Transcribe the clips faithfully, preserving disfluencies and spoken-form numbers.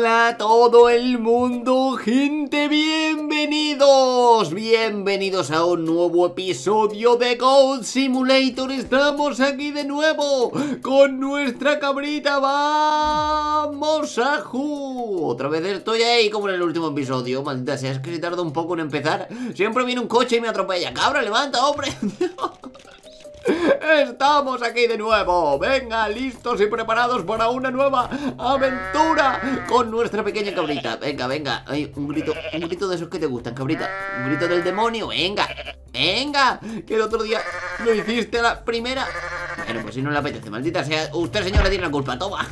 Hola a todo el mundo, gente, bienvenidos, bienvenidos a un nuevo episodio de Goat Simulator. Estamos aquí de nuevo con nuestra cabrita, vamos a ju. Otra vez estoy ahí como en el último episodio, maldita sea, es que se tarda un poco en empezar. Siempre viene un coche y me atropella. Cabra, levanta, hombre. Estamos aquí de nuevo, venga, listos y preparados para una nueva aventura con nuestra pequeña cabrita. Venga, venga, ay, un grito, un grito de esos que te gustan, cabrita. Un grito del demonio, venga, venga, que el otro día lo hiciste a la primera. Bueno, pues si no le apetece, maldita sea, usted señora tiene la culpa, toma.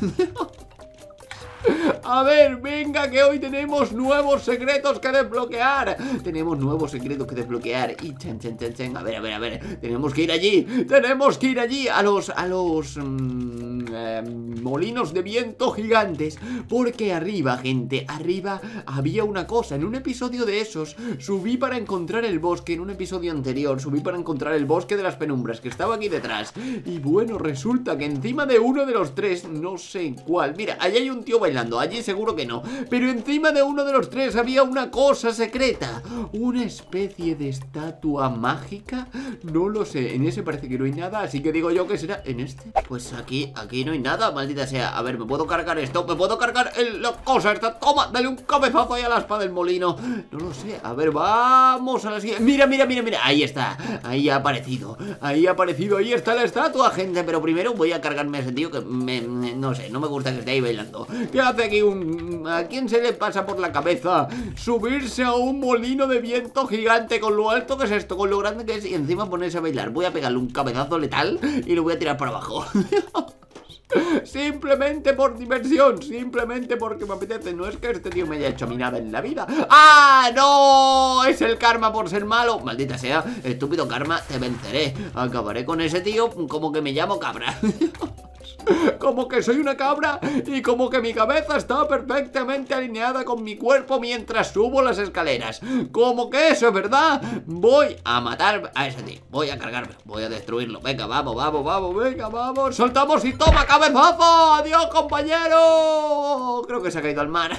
A ver, venga, que hoy tenemos nuevos secretos que desbloquear. Tenemos nuevos secretos que desbloquear. Y chan, chan, chan, chan. A ver, a ver, a ver. Tenemos que ir allí. Tenemos que ir allí a los, a los mmm, eh, molinos de viento gigantes. Porque arriba, gente, arriba había una cosa. En un episodio de esos subí para encontrar el bosque. En un episodio anterior subí para encontrar el bosque de las penumbras, que estaba aquí detrás. Y bueno, resulta que encima de uno de los tres, no sé cuál. Mira, allí hay un tío bailando. Allí seguro que no, pero encima de uno de los tres había una cosa secreta. Una especie de estatua mágica. No lo sé, en ese parece que no hay nada, así que digo yo que será en este. Pues aquí, aquí no hay nada, maldita sea. A ver, ¿me puedo cargar esto? ¿Me puedo cargar el, la cosa esta? Toma, dale un cabezazo ahí a la espada del molino. No lo sé, a ver, vamos a la siguiente. Mira, mira, mira, mira, ahí está. Ahí ha aparecido, ahí ha aparecido, ahí está la estatua, gente. Pero primero voy a cargarme a ese tío que me, me, no sé, no me gusta que esté ahí bailando. ¿Qué hace aquí un... ¿A quién se le pasa por la cabeza subirse a un molino de viento gigante con lo alto que es esto, con lo grande que es, y encima ponerse a bailar? Voy a pegarle un cabezazo letal y lo voy a tirar para abajo. Simplemente por diversión, simplemente porque me apetece. No es que este tío me haya hecho a mí nada en la vida. ¡Ah, no! Es el karma por ser malo. Maldita sea, estúpido karma, te venceré. Acabaré con ese tío como que me llamo cabra. Como que soy una cabra y como que mi cabeza está perfectamente alineada con mi cuerpo mientras subo las escaleras. Como que eso es verdad. Voy a matar a ese tío. Voy a cargarme, voy a destruirlo. Venga, vamos, vamos, vamos, venga, vamos. Soltamos y toma, cabezazo. Adiós, compañero. Creo que se ha caído al mar.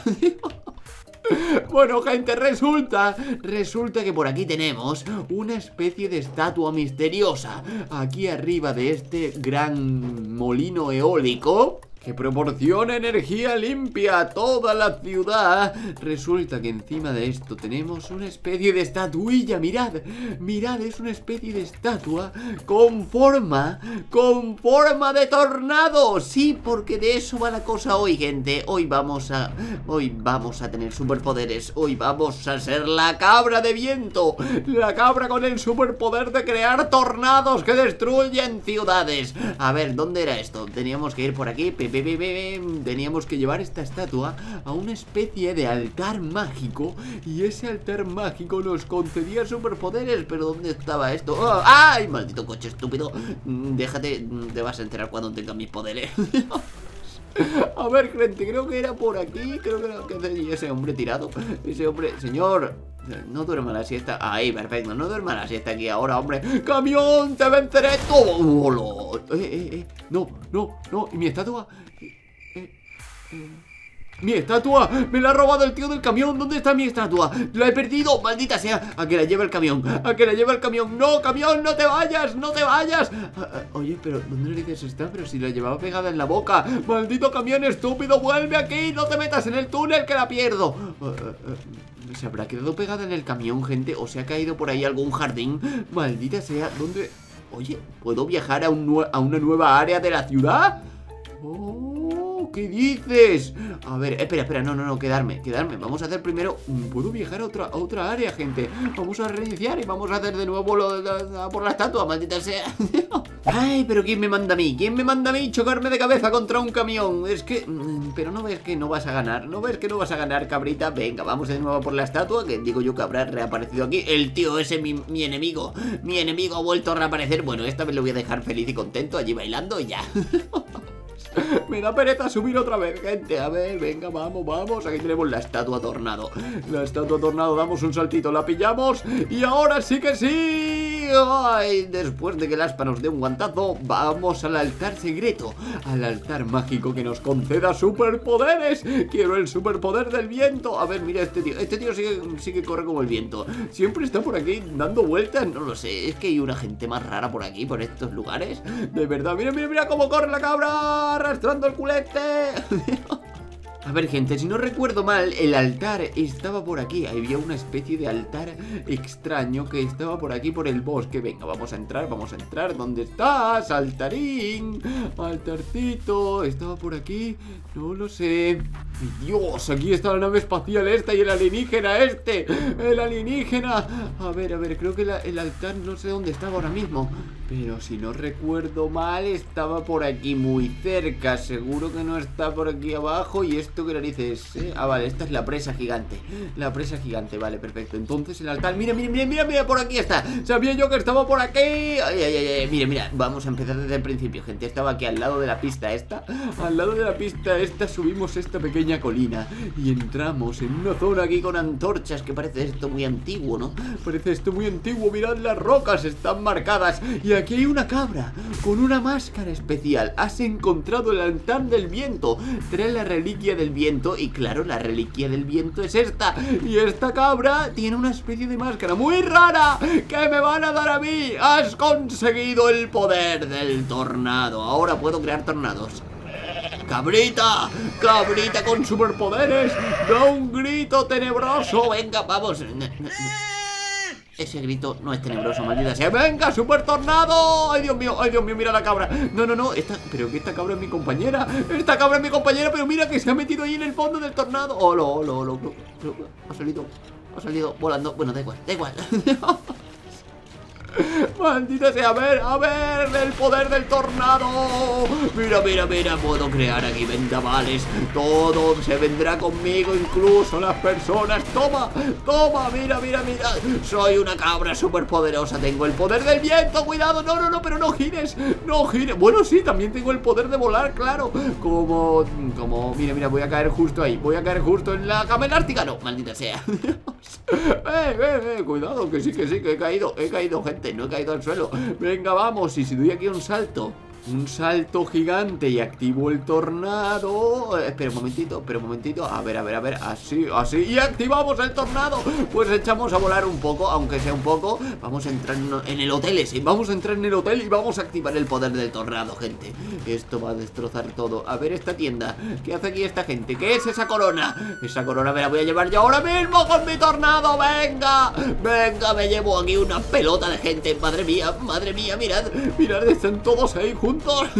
Bueno, gente, resulta Resulta que por aquí tenemos una especie de estatua misteriosa aquí arriba de este gran molino eólico que proporciona energía limpia a toda la ciudad. Resulta que encima de esto tenemos una especie de estatuilla. Mirad, mirad, es una especie de estatua con forma, con forma de tornado. Sí, porque de eso va la cosa hoy, gente. Hoy vamos a, hoy vamos a tener superpoderes. Hoy vamos a ser la cabra de viento. La cabra con el superpoder de crear tornados que destruyen ciudades. A ver, ¿dónde era esto? Teníamos que ir por aquí. Teníamos que llevar esta estatua a una especie de altar mágico y ese altar mágico nos concedía superpoderes. Pero ¿dónde estaba esto? ¡Oh! ¡Ay, maldito coche estúpido! Déjate, te vas a enterar cuando tenga mis poderes. A ver, gente, creo que era por aquí. Creo que era que ese hombre tirado. Ese hombre, señor, no duerma la siesta. Ahí, perfecto, no duerma la siesta aquí ahora, hombre. ¡Camión, te venceré todo! Eh, eh, eh, no, no, no, ¿y mi estatua? Eh, eh, ¡Mi estatua! ¡Me la ha robado el tío del camión! ¿Dónde está mi estatua? ¡La he perdido! ¡Maldita sea! ¡A que la lleve el camión! ¡A que la lleve el camión! ¡No, camión! ¡No te vayas! ¡No te vayas! Ah, ah, oye, pero ¿dónde le dices está? Pero si la llevaba pegada en la boca. ¡Maldito camión estúpido! ¡Vuelve aquí! ¡No te metas en el túnel que la pierdo! Ah, ah, ah, ¿se habrá quedado pegada en el camión, gente? ¿O se ha caído por ahí algún jardín? ¡Maldita sea! ¿Dónde...? Oye, ¿puedo viajar a, un a una nueva área de la ciudad? ¡Oh! ¿Qué dices? A ver, espera, espera, no, no, no, quedarme, quedarme. Vamos a hacer primero... ¿Puedo viajar a otra, a otra área, gente? Vamos a reiniciar y vamos a hacer de nuevo lo de, de, por la estatua, maldita sea. Ay, pero ¿quién me manda a mí? ¿Quién me manda a mí chocarme de cabeza contra un camión? Es que... Pero no ves que no vas a ganar. No ves que no vas a ganar, cabrita. Venga, vamos de nuevo por la estatua, que digo yo que habrá reaparecido aquí. El tío ese, mi, mi enemigo. Mi enemigo ha vuelto a reaparecer. Bueno, esta vez lo voy a dejar feliz y contento allí bailando y ya. Me da pereza subir otra vez, gente. A ver, venga, vamos, vamos. Aquí tenemos la estatua tornado. La estatua tornado, damos un saltito, la pillamos. Y ahora sí que sí. Ay, después de que el aspa nos dé un guantazo, vamos al altar secreto. Al altar mágico que nos conceda superpoderes. Quiero el superpoder del viento. A ver, mira este tío. Este tío sigue, sigue corre como el viento. Siempre está por aquí dando vueltas. No lo sé, es que hay una gente más rara por aquí, por estos lugares. De verdad, mira, mira, mira cómo corre la cabra, arrastrando el culete. A ver, gente, si no recuerdo mal, el altar estaba por aquí. Había una especie de altar extraño que estaba por aquí, por el bosque. Venga, vamos a entrar, vamos a entrar. ¿Dónde estás, altarín? Altarcito, ¿estaba por aquí? No lo sé. Dios, aquí está la nave espacial esta y el alienígena este. El alienígena. A ver, a ver, creo que la, el altar no sé dónde estaba ahora mismo. Pero si no recuerdo mal, estaba por aquí muy cerca. Seguro que no está por aquí abajo. ¿Y esto qué narices? ¿Eh? Ah, vale, esta es la presa gigante. La presa gigante, vale, perfecto. Entonces el altar, mira, mira, mira, mira, mira, por aquí está. Sabía yo que estaba por aquí. Ay, ay, ay, ay. Mira, mira, vamos a empezar desde el principio, gente. Estaba aquí al lado de la pista esta. Al lado de la pista esta subimos esta pequeña colina y entramos en una zona aquí con antorchas, que parece esto muy antiguo, ¿no? Parece esto muy antiguo. Mirad, las rocas están marcadas. Y aquí hay una cabra con una máscara especial. Has encontrado el altar del viento. Trae la reliquia del viento. Y claro, la reliquia del viento es esta. Y esta cabra tiene una especie de máscara muy rara que me van a dar a mí. Has conseguido el poder del tornado. Ahora puedo crear tornados. ¡Cabrita! ¡Cabrita con superpoderes! ¡Da un grito tenebroso! Venga, vamos. Ese grito no es tenebroso, maldita sea. ¡Venga, super tornado! ¡Ay, Dios mío! ¡Ay, Dios mío! ¡Mira la cabra! No, no, no. Esta, pero que esta cabra es mi compañera. Esta cabra es mi compañera, pero mira que se ha metido ahí en el fondo del tornado. ¡Oh, lo, lo, lo! Ha salido, ha salido volando. Bueno, da igual, da igual. Maldita sea, a ver, a ver, el poder del tornado. Mira, mira, mira, puedo crear aquí vendavales. Todo se vendrá conmigo, incluso las personas. Toma, toma, mira, mira, mira. Soy una cabra súper poderosa. Tengo el poder del viento, cuidado. No, no, no, pero no gires, no gires. Bueno, sí, también tengo el poder de volar, claro. Como, como, mira, mira, voy a caer justo ahí. Voy a caer justo en la cama elástica. No, maldita sea. eh, eh, eh, cuidado, que sí, que sí, que he caído. He caído, gente. No he caído al suelo. Venga, vamos. Y si doy aquí un salto, un salto gigante y activo el tornado. eh, Espera un momentito, espera un momentito. A ver, a ver, a ver, así, así. Y activamos el tornado. Pues echamos a volar un poco, aunque sea un poco. Vamos a entrar en el hotel ese. Vamos a entrar en el hotel y vamos a activar el poder del tornado, gente. Esto va a destrozar todo. A ver esta tienda, ¿qué hace aquí esta gente? ¿Qué es esa corona? Esa corona me la voy a llevar yo ahora mismo con mi tornado. Venga, venga, me llevo aquí una pelota de gente. Madre mía, madre mía, mirad. Mirad, están todos ahí juntos.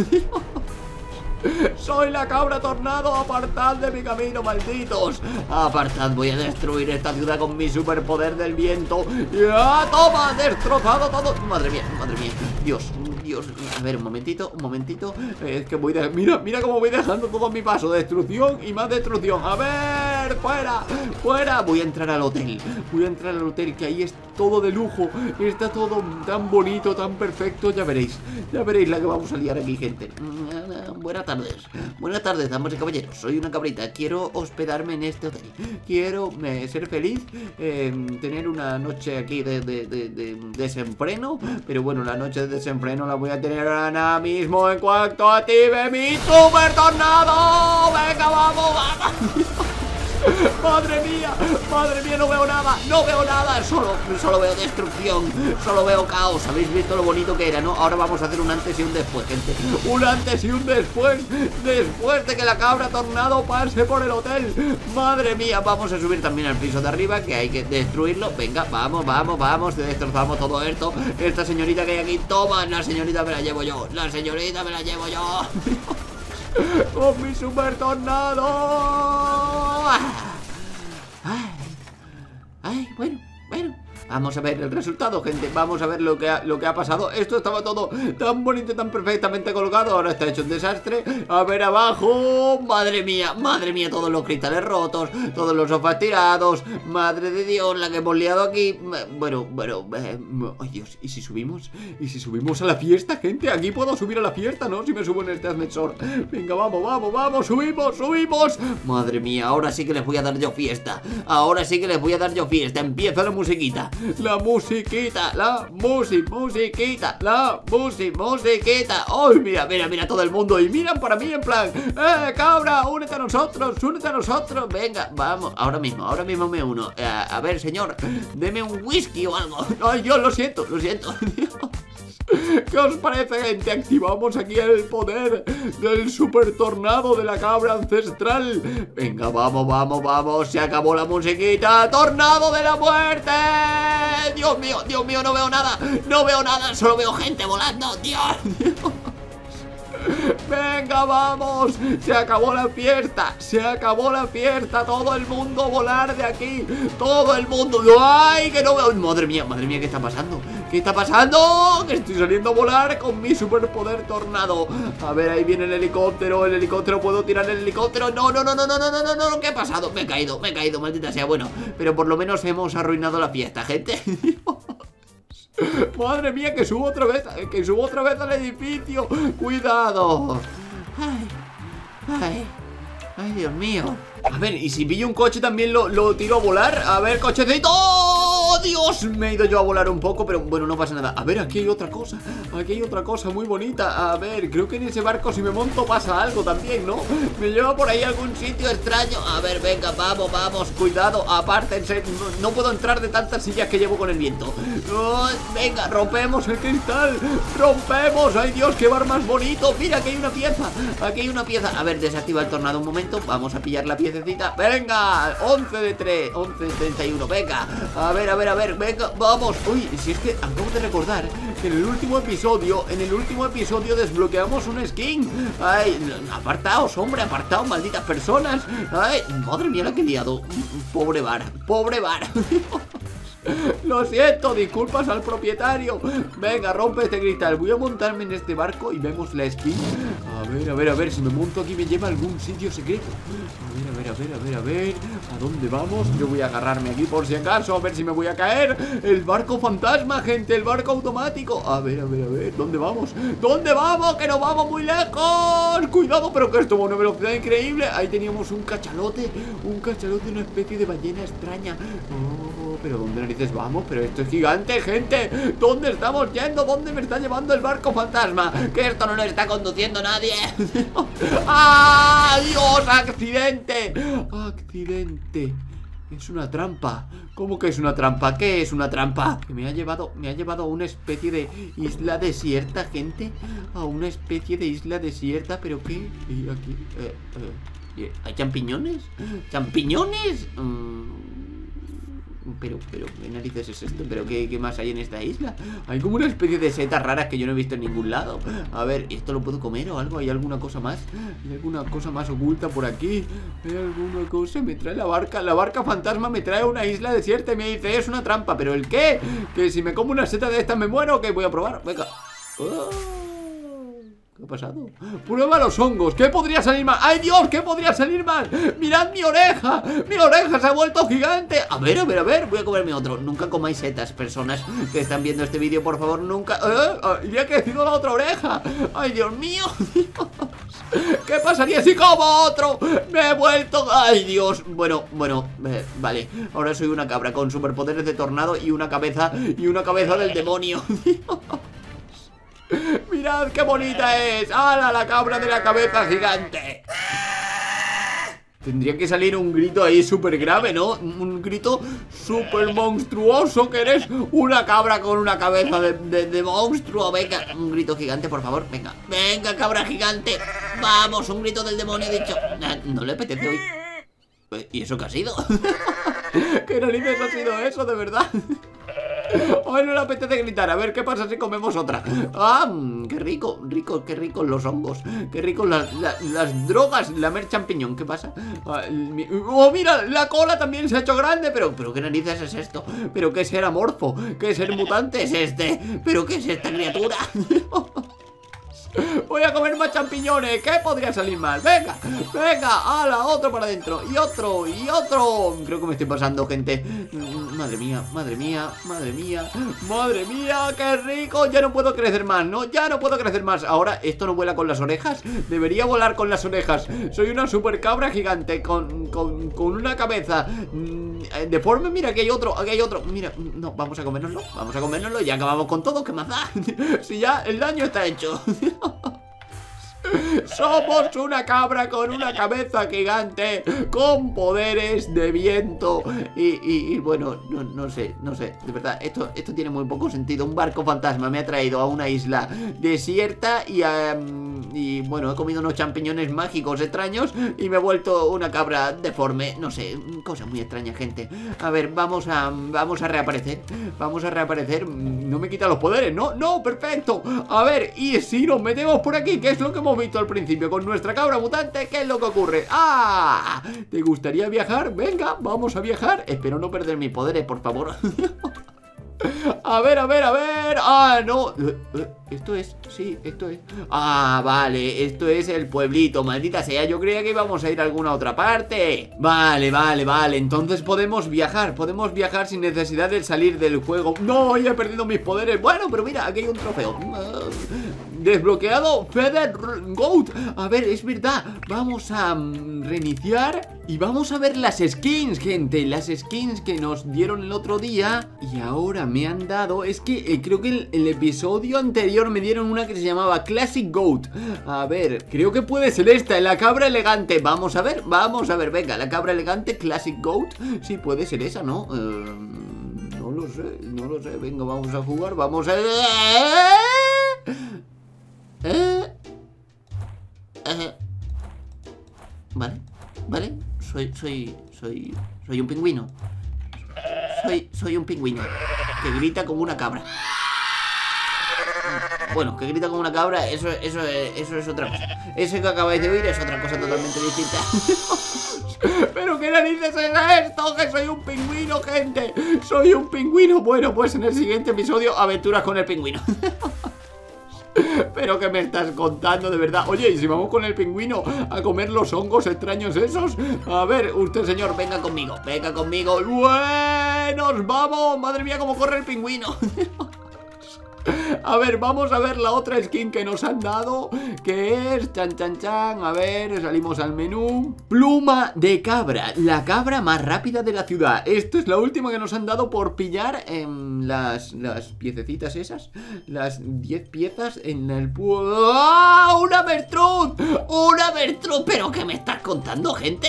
Soy la cabra tornado, apartad de mi camino, malditos. Apartad, voy a destruir esta ciudad con mi superpoder del viento. ¡Ya! ¡Toma! ¡Destrozado todo! Madre mía, madre mía. Dios, Dios. A ver, un momentito, un momentito. Es que voy de... Mira, mira cómo voy dejando todo a mi paso. Destrucción y más destrucción. A ver, fuera, fuera. Voy a entrar al hotel. Voy a entrar al hotel, que ahí es todo de lujo. Está todo tan bonito, tan perfecto. Ya veréis, ya veréis la que vamos a liar aquí, gente. Buenas tardes, buenas tardes, damas y caballeros. Soy una cabrita, quiero hospedarme en este hotel. Quiero eh, ser feliz, eh, tener una noche aquí de, de, de, de desenfreno. Pero bueno, la noche de desenfreno la voy a tener ahora mismo en cuanto active mi super tornado. Venga, vamos, vamos. Madre mía, madre mía, no veo nada, no veo nada, solo, solo veo destrucción, solo veo caos. ¿Habéis visto lo bonito que era, no? Ahora vamos a hacer un antes y un después, gente. Un antes y un después, después de que la cabra tornado pase por el hotel. Madre mía, vamos a subir también al piso de arriba, que hay que destruirlo. Venga, vamos, vamos, vamos, destrozamos todo esto. Esta señorita que hay aquí, toma, la señorita me la llevo yo, la señorita me la llevo yo. ¡Con mi super tornado! Ay, ay, bueno, bueno, Vamos a ver el resultado, gente. Vamos a ver lo que ha, lo que ha pasado. Esto estaba todo tan bonito, tan perfectamente colocado. Ahora está hecho un desastre. A ver abajo. Madre mía, madre mía, todos los cristales rotos, todos los sofás tirados. Madre de Dios, la que hemos liado aquí. Bueno, bueno, eh, ay Dios, ¿y si subimos? ¿Y si subimos a la fiesta, gente? Aquí puedo subir a la fiesta, ¿no? Si me subo en este ascensor. Venga, vamos, vamos, vamos, subimos, subimos. Madre mía, ahora sí que les voy a dar yo fiesta. Ahora sí que les voy a dar yo fiesta. Empieza la musiquita. La musiquita, la musi, musiquita, la musi, musiquita. ¡Ay, mira, mira, mira todo el mundo! Y miran para mí en plan, ¡eh, cabra! ¡Únete a nosotros! ¡Únete a nosotros! Venga, vamos, ahora mismo, ahora mismo me uno. Eh, a ver, señor, deme un whisky o algo. Ay, yo lo siento, lo siento. ¿Qué os parece, gente? Activamos aquí el poder del super tornado de la cabra ancestral. Venga, vamos, vamos, vamos. Se acabó la musiquita. ¡Tornado de la muerte! Dios mío, Dios mío, no veo nada. No veo nada, solo veo gente volando. Dios, Dios. Venga, vamos. Se acabó la fiesta. Se acabó la fiesta. Todo el mundo volar de aquí. Todo el mundo. ¡Ay, que no veo! Madre mía, madre mía, ¿qué está pasando? ¿Qué está pasando? Que estoy saliendo a volar con mi superpoder tornado. A ver, ahí viene el helicóptero. El helicóptero, ¿puedo tirar el helicóptero? No, no, no, no, no, no, no, no, no. ¿Qué ha pasado? Me he caído, me he caído, maldita sea. Bueno, pero por lo menos hemos arruinado la fiesta, gente. Madre mía, que subo otra vez, que subo otra vez al edificio. Cuidado. Ay, ay, ay, Dios mío. A ver, y si pillo un coche también lo, lo tiro a volar. A ver, cochecito. ¡Oh, Dios! Me he ido yo a volar un poco, pero bueno, no pasa nada. A ver, aquí hay otra cosa. Aquí hay otra cosa muy bonita. A ver, creo que en ese barco si me monto pasa algo también, ¿no? Me lleva por ahí a algún sitio extraño. A ver, venga, vamos, vamos. Cuidado, apártense. No, no puedo entrar de tantas sillas que llevo con el viento. Oh, venga, rompemos el cristal. Rompemos. ¡Ay, Dios, qué bar más bonito! Mira, aquí hay una pieza. Aquí hay una pieza. A ver, desactiva el tornado un momento. Vamos a pillar la pieza. Venga, once de tres, once de treinta y uno. Venga, a ver, a ver, a ver, venga, vamos. Uy, si es que acabo de recordar que en el último episodio, en el último episodio desbloqueamos un skin. Ay, apartaos, hombre, apartaos, malditas personas. Ay, madre mía, la que he liado. Pobre bar, pobre bar. Lo siento, disculpas al propietario. Venga, rompe este cristal. Voy a montarme en este barco y vemos la skin. A ver, a ver, a ver, si me monto aquí me lleva a algún sitio secreto. A ver, a ver, a ver, a ver, a ver. ¿A dónde vamos? Yo voy a agarrarme aquí por si acaso, a ver si me voy a caer. El barco fantasma, gente, el barco automático. A ver, a ver, a ver, ¿dónde vamos? ¿Dónde vamos? Que nos vamos muy lejos. Cuidado, pero que esto va a una velocidad increíble. Ahí teníamos un cachalote. Un cachalote, una especie de ballena extraña. Oh, pero ¿dónde narices vamos? Pero esto es gigante, gente. ¿Dónde estamos yendo? ¿Dónde me está llevando el barco fantasma? Que esto no lo está conduciendo nadie. ¡Ah, Dios! ¡Accidente! ¡Accidente! Es una trampa. ¿Cómo que es una trampa? ¿Qué es una trampa? Que me ha llevado, me ha llevado a una especie de isla desierta, gente. A una especie de isla desierta. ¿Pero qué? ¿Y aquí? Eh, eh, ¿Hay champiñones? ¿Champiñones? Mm. Pero, pero, ¿qué narices es esto? ¿Pero qué, qué más hay en esta isla? Hay como una especie de setas raras que yo no he visto en ningún lado. A ver, ¿esto lo puedo comer o algo? ¿Hay alguna cosa más? ¿Hay alguna cosa más oculta por aquí? ¿Hay alguna cosa? Me trae la barca. La barca fantasma me trae a una isla desierta y me dice, es una trampa. ¿Pero el qué? ¿Que si me como una seta de estas me muero? ¿Qué voy a probar? Venga. Oh. ¿Qué ha pasado? Prueba los hongos. ¿Qué podría salir mal? ¡Ay, Dios! ¿Qué podría salir mal? ¡Mirad mi oreja! ¡Mi oreja se ha vuelto gigante! A ver, a ver, a ver. Voy a comerme otro. Nunca comáis setas, personas que están viendo este vídeo, por favor, nunca... ¡Eh! ¡Ya ha crecido la otra oreja! ¡Ay, Dios mío! Dios. ¿Qué pasaría si como otro? ¡Me he vuelto! ¡Ay, Dios! Bueno, bueno, eh, vale. Ahora soy una cabra con superpoderes de tornado y una cabeza... Y una cabeza del demonio. Dios. ¡Mirad qué bonita es! ¡Hala, la cabra de la cabeza gigante! Tendría que salir un grito ahí súper grave, ¿no? Un grito súper monstruoso, que eres una cabra con una cabeza de, de, de monstruo. Venga, un grito gigante, por favor. Venga, venga, cabra gigante. Vamos, un grito del demonio, he dicho. No le apetece hoy. ¿Y eso qué ha sido? ¿Qué narices ha sido eso, de verdad? Hoy no le apetece gritar. A ver qué pasa si comemos otra. Ah, qué rico, rico, qué ricos los hongos. Qué ricos las, las, las drogas. La mer champiñón, ¿qué pasa? Ah, mi... Oh, mira, la cola también se ha hecho grande. Pero, pero qué narices es esto. Pero qué ser amorfo, qué ser mutante es este. Pero qué es esta criatura. Voy a comer más champiñones. ¿Qué podría salir mal? Venga, venga, ala, otro para adentro. Y otro, y otro. Creo que me estoy pasando, gente. Madre mía, madre mía, madre mía. Madre mía, qué rico. Ya no puedo crecer más, ¿no? Ya no puedo crecer más. Ahora, ¿esto no vuela con las orejas? Debería volar con las orejas. Soy una super cabra gigante con, con, con una cabeza deforme. Mira, aquí hay otro, aquí hay otro. Mira, no, vamos a comérnoslo. Vamos a comérnoslo y acabamos con todo. ¿Qué más da? Si ya el daño está hecho. Somos una cabra con una cabeza gigante, con poderes de viento. Y, y, y bueno, no, no sé, no sé. De verdad, esto, esto tiene muy poco sentido. Un barco fantasma me ha traído a una isla desierta y, um, y bueno, he comido unos champiñones mágicos extraños y me he vuelto una cabra deforme. No sé, cosa muy extraña, gente. A ver, vamos a, vamos a reaparecer. Vamos a reaparecer. No me quita los poderes, ¿no? No, perfecto. A ver, y si nos metemos por aquí, ¿qué es lo que hemos visto al principio con nuestra cabra mutante? ¿Qué es lo que ocurre? ¡Ah! ¿Te gustaría viajar? Venga, vamos a viajar. Espero no perder mis poderes, por favor. A ver, a ver, a ver. Ah, no. Esto es, sí, esto es. Ah, vale, esto es el pueblito. Maldita sea, yo creía que íbamos a ir a alguna otra parte. Vale, vale, vale. Entonces podemos viajar, podemos viajar sin necesidad de salir del juego. No, ya he perdido mis poderes. Bueno, pero mira, aquí hay un trofeo. Desbloqueado Feather Goat. A ver, es verdad. Vamos a um, reiniciar y vamos a ver las skins, gente. Las skins que nos dieron el otro día y ahora me han dado. Es que eh, creo que el, el episodio anterior me dieron una que se llamaba Classic Goat. A ver, creo que puede ser esta, la cabra elegante. Vamos a ver, vamos a ver, venga, la cabra elegante Classic Goat. Sí, puede ser esa, ¿no? Uh, no lo sé, no lo sé. Venga, vamos a jugar, vamos a... ¿Eh? ¿Eh? Vale, vale. Soy, soy, soy, soy un pingüino. Soy, soy un pingüino que grita como una cabra. Bueno, que grita como una cabra, eso, eso, eso es otra cosa. Eso que acabáis de oír es otra cosa totalmente distinta. ¿Pero qué narices es esto? Que soy un pingüino, gente. Soy un pingüino. Bueno, pues en el siguiente episodio, aventuras con el pingüino. ¿Pero qué me estás contando, de verdad? Oye, ¿y si vamos con el pingüino a comer los hongos extraños esos? A ver, usted, señor, venga conmigo. Venga conmigo. ¡Nos vamos! Madre mía, cómo corre el pingüino. A ver, vamos a ver la otra skin que nos han dado, que es, chan chan chan, a ver, salimos al menú. Pluma de cabra, la cabra más rápida de la ciudad. Esto es la última que nos han dado por pillar eh, las, las piececitas esas. Las diez piezas en el... ¡Oh! ¡Un avestruz! ¡Un avestruz! ¿Pero qué me estás contando, gente?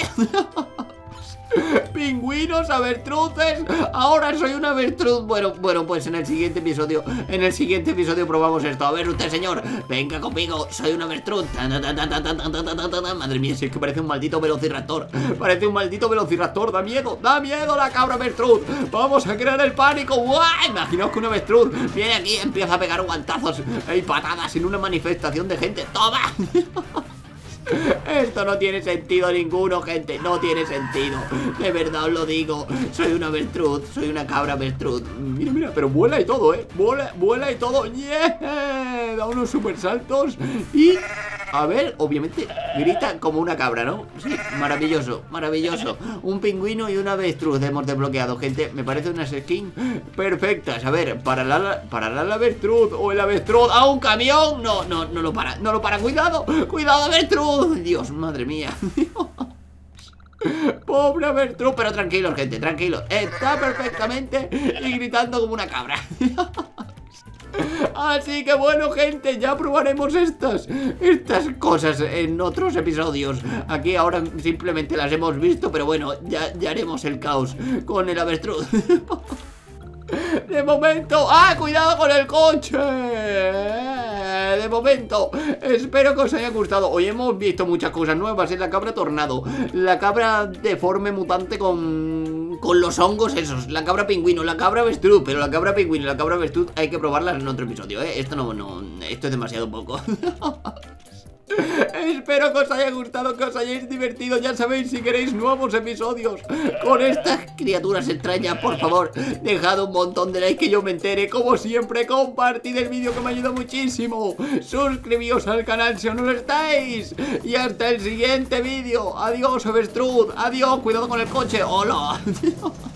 Pingüinos, avestruces. Ahora soy un avestruz. Bueno, bueno, pues en el siguiente episodio En el siguiente episodio probamos esto. A ver, usted, señor, venga conmigo. Soy un avestruz. Madre mía, si es que parece un maldito velociraptor. Parece un maldito velociraptor. Da miedo, da miedo la cabra avestruz. Vamos a crear el pánico. ¡Guau! Imaginaos que un avestruz viene aquí y empieza a pegar guantazos y patadas en una manifestación de gente. ¡Toma! Esto no tiene sentido ninguno, gente. No tiene sentido. De verdad os lo digo. Soy una avestruz. Soy una cabra avestruz. Mira, mira, pero vuela y todo, ¿eh? Vuela, vuela y todo. ¡Yeah! Da unos super saltos. Y... a ver, obviamente grita como una cabra, ¿no? Sí, maravilloso, maravilloso. Un pingüino y una avestruz hemos desbloqueado, gente. Me parece unas skins perfectas. A ver, para la, para la avestruz o el avestruz. ¡Ah, un camión! No, no, no lo para, no lo para. Cuidado, cuidado, avestruz. Dios, madre mía. Pobre avestruz, pero tranquilos, gente, tranquilos. Está perfectamente y gritando como una cabra. Así que bueno, gente, ya probaremos estas Estas cosas en otros episodios. Aquí ahora simplemente las hemos visto, pero bueno, ya, ya haremos el caos con el avestruz. De momento... ¡ah, cuidado con el coche! De momento, espero que os haya gustado. Hoy hemos visto muchas cosas nuevas. Es la cabra tornado, la cabra deforme mutante con... con los hongos esos, la cabra pingüino, la cabra avestruz. Pero la cabra pingüino y la cabra avestruz hay que probarlas en otro episodio, ¿eh? Esto no, no, esto es demasiado poco. Espero que os haya gustado, que os hayáis divertido. Ya sabéis, si queréis nuevos episodios con estas criaturas extrañas, por favor, dejad un montón de like que yo me entere. Como siempre, compartid el vídeo que me ayuda muchísimo. Suscribíos al canal si aún no lo estáis. Y hasta el siguiente vídeo. Adiós, avestruz. Adiós, cuidado con el coche. Hola.